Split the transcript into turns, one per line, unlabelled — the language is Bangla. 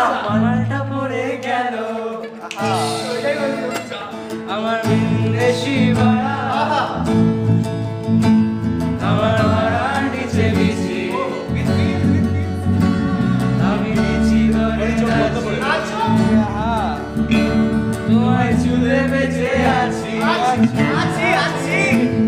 মালটা পড়ে গেল আমার বেশি ভাড়া আমার ভাড়ার নিচে বিছি আমি নিচি ধরে তোমায় চুলে বেঁচে আছি